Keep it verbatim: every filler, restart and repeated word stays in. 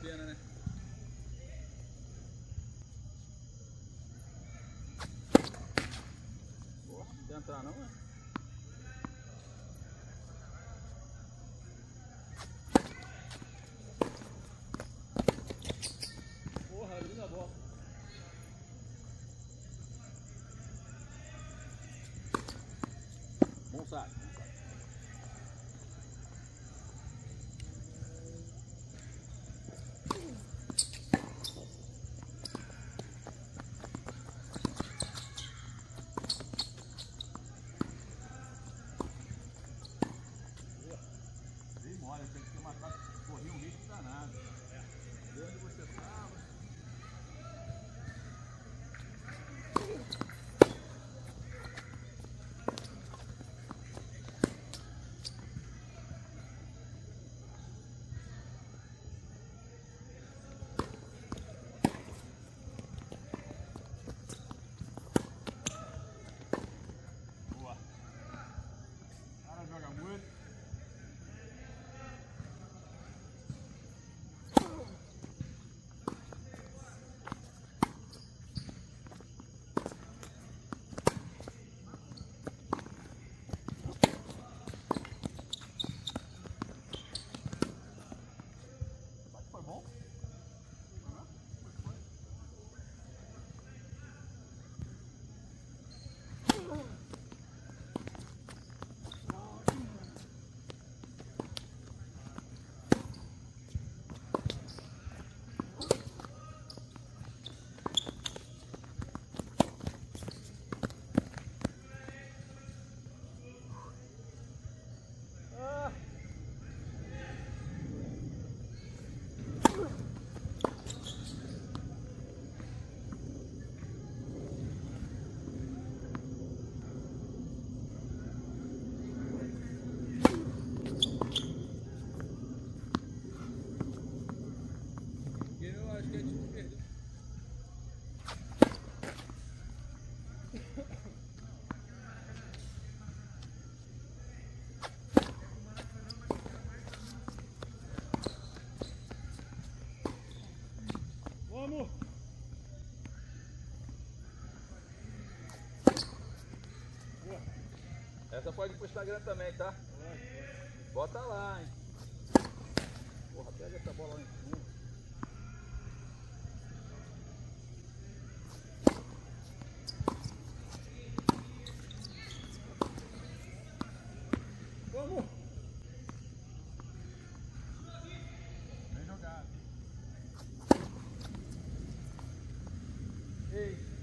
pena, né? Porra, não quer entrar não, né? Porra, linda a bola. Bom saco. Olha, tem que ter matado, correr um risco danado. De onde você estava? Boa. O cara joga muito. Vamos! Essa pode ir pro Instagram também, tá? Bota lá, hein? Porra, pega essa bola lá em cima. Vamos! Bem jogado. Ei!